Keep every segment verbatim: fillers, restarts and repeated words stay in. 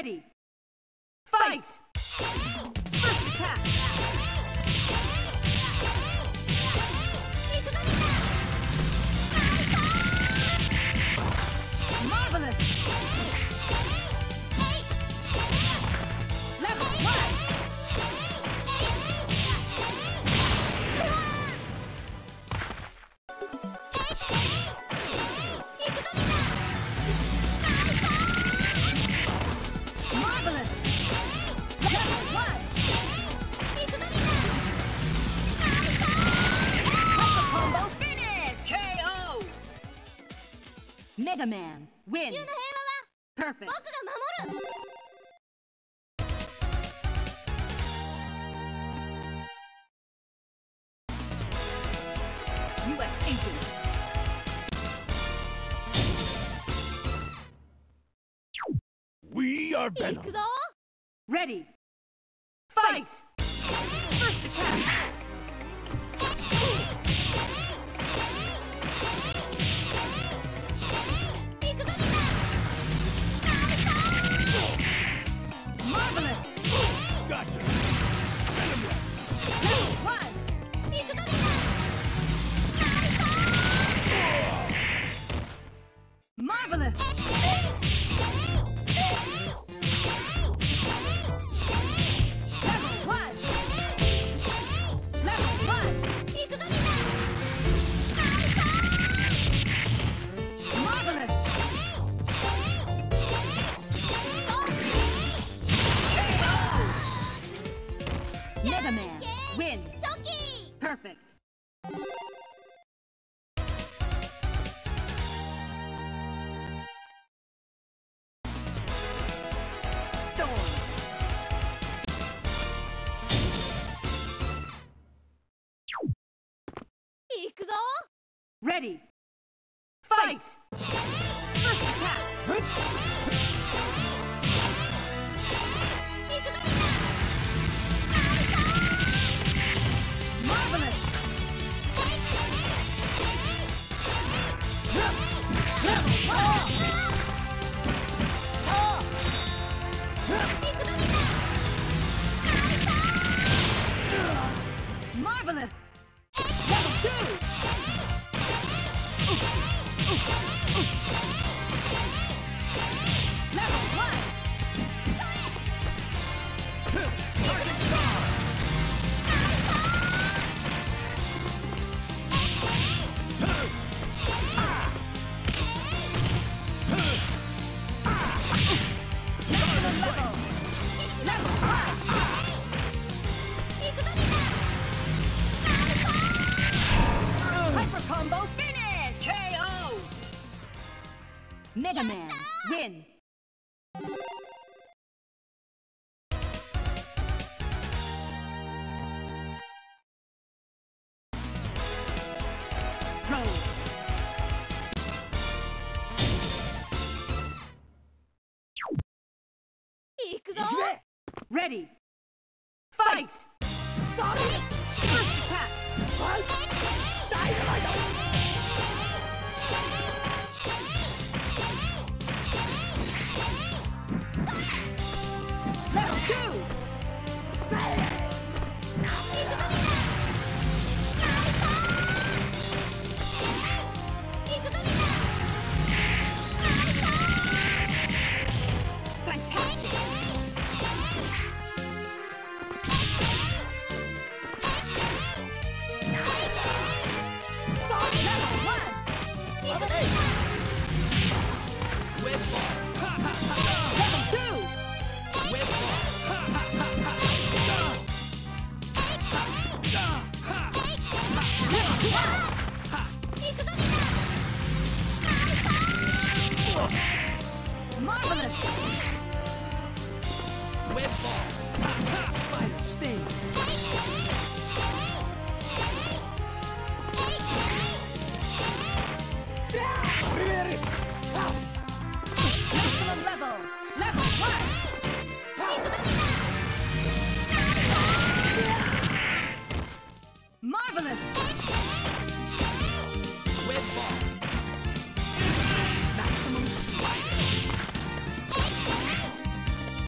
Ready. Fight! First attack! Marvelous! Level one! Marvelous! Level one! Hyper combo finish! K O! Mega Man win! Perfect! U S agent! We are Venom. Ready! Fight! First attack! Marvelous! Gotcha. Venom Red. Level one! Marvelous! Level one! Level one! Marvelous! K O! Mega Man win! Perfect! Storm! Ready! Fight! First attack! Marvelous! Level one! Marvelous! Level two! Level one! Target Star. Maximum level! Level one! Hyper combo finish! K O! Mega Man win! Roll! Ready! Fight! First attack! Level two! Fantastic! Level one! Whipball. Level two! Whipball. Marvelous! Whipball. Spider Sting. Maximum level! Level one! Marvelous! Whipball. Maximum Spider.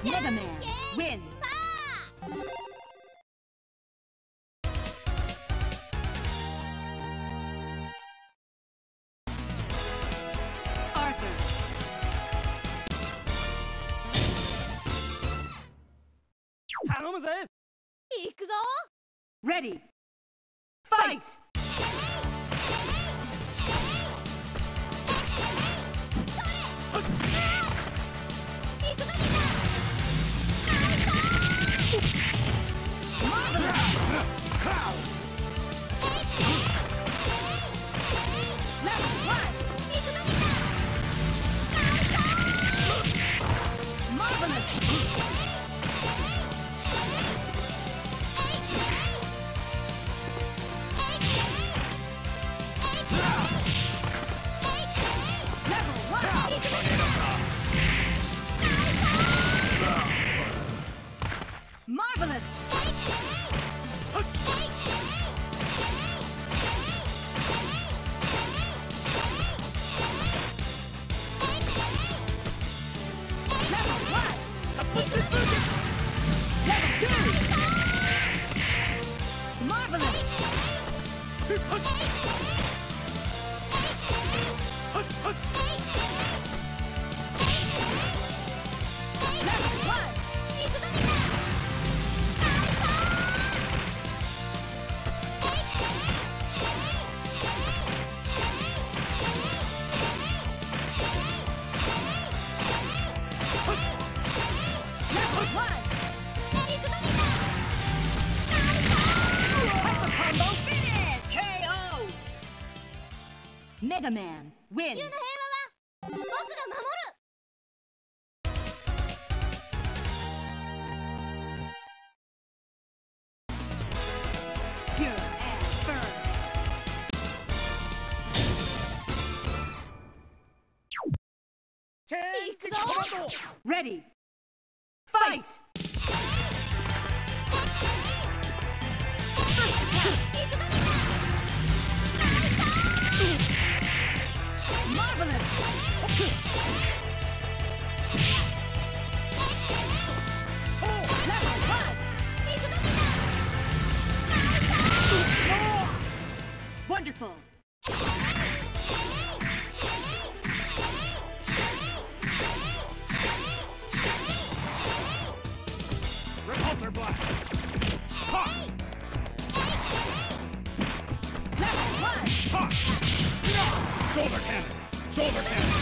Mega Man, win. Arthur. Ready. Fight! Mega Man, win! 地球の平和は僕が守る。 Pure and firm. Ready. Fight! Marvelous! Level one! Wonderful! Repulsor blast! Ha! Level one! Ha! Shoulder cannon! Shoulder cannon!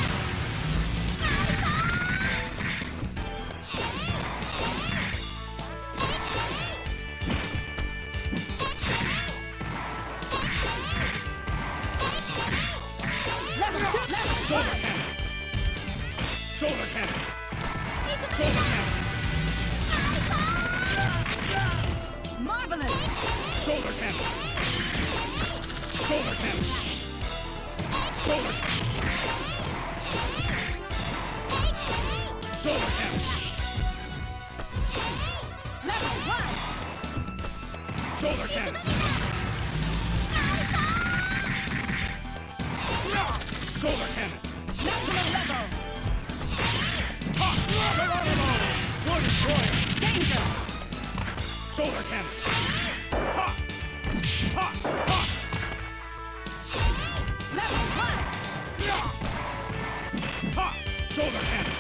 Level two! Level Shoulder one! cannon! Shoulder cannon! Shoulder cannon! Marvelous! Shoulder cannon! Shoulder cannon! Shoulder cannon! Shoulder cannon! Level one! Shoulder cannon! Shoulder cannon! Maximum level! Ha! Geronimo! War Destroyer! Danger! Shoulder cannon! Ha! Ha! Ha! Level one! Ha! Shoulder cannon!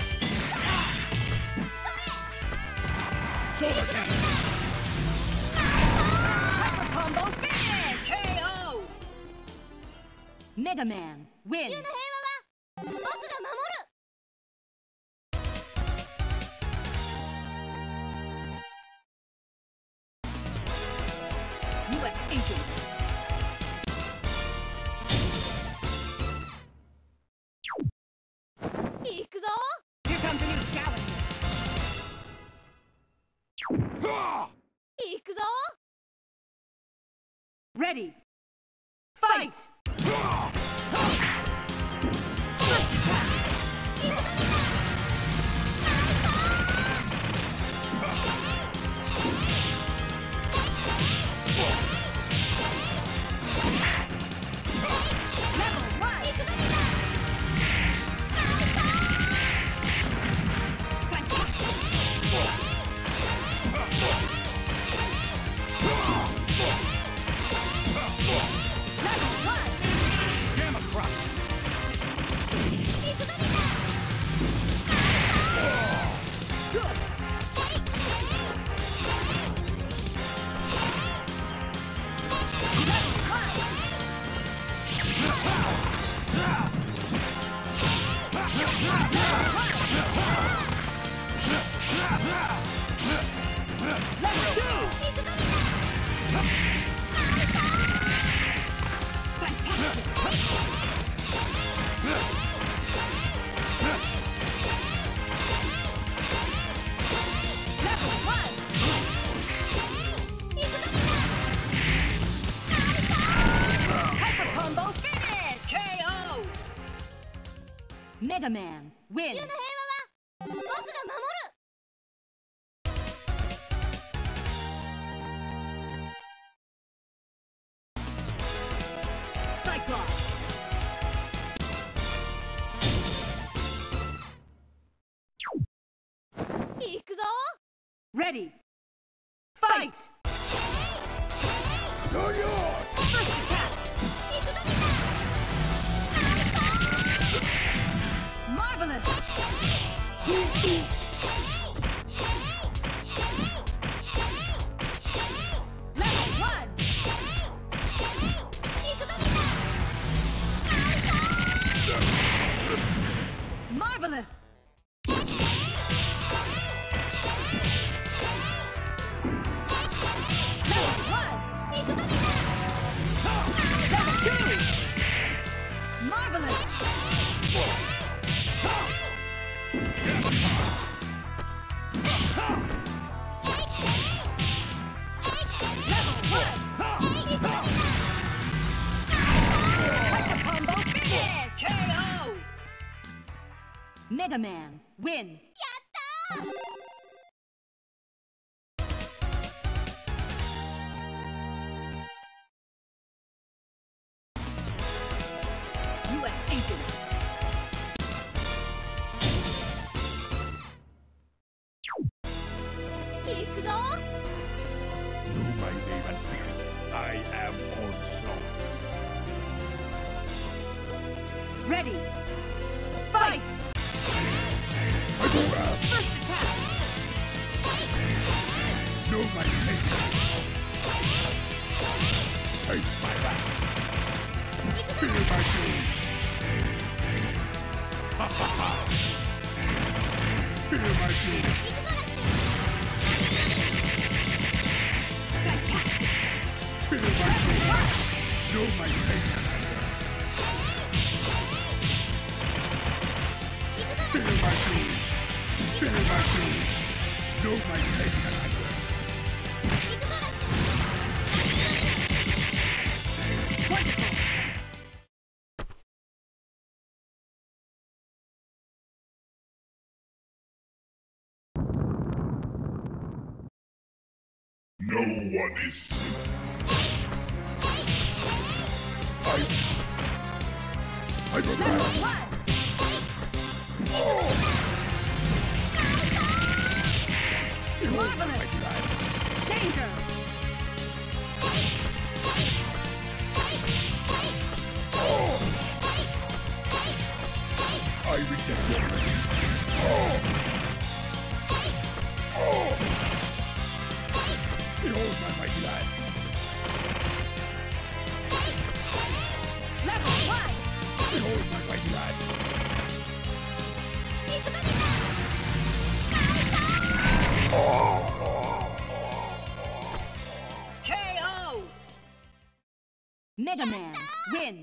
Shoulder cannon! Hyper combo finish! K O! Mega Man, 地 win! 球の平和は僕が守る。 U S agent! 行くぞ。 Here comes a new challenger! 行くぞ。 Ready! Fight! Level one! Fantastic! Mega Man, 地 win! 球の平和は僕が守る。 Cyclops! 行くぞ。 Ready! Fight! You're yours! First attack! 行くぞみんな。 Marvelous! Level one! 行くぞみんな。 Marvelous! Level one! 行くぞみんな。 Level two! Marvelous! Level one! Like a combo finish! K O! Mega Man, win! やったー。 U S Agent! 行くぞ。 Know my name and fear. I am Onslaught. Ready! Fight! I go out. First attack! Know my name. Take my back. Feel my doom. Ha ha ha. Feel my doom. Feel my doom. Know my name. Feel my doom. Feel my doom. Know my name. Wonderful! No one is safe. I... I will Level grab. one! Marvelous! Danger! I reject it. Oh! Oh! Behold my mighty lad. Level one! Behold my mighty lad. 行くぞみんな。 K O! Mega Man, win!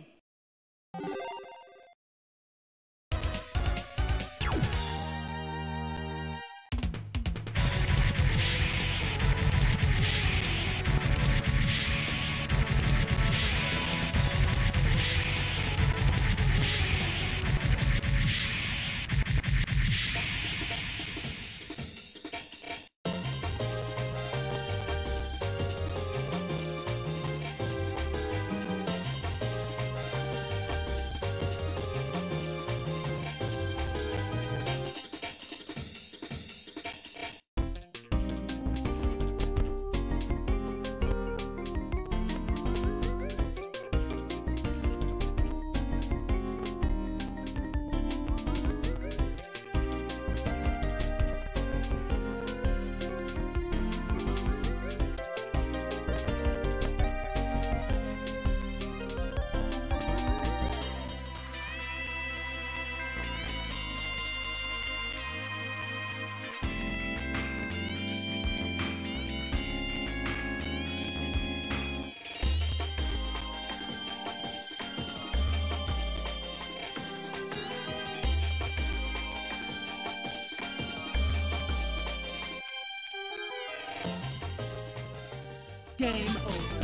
Game over.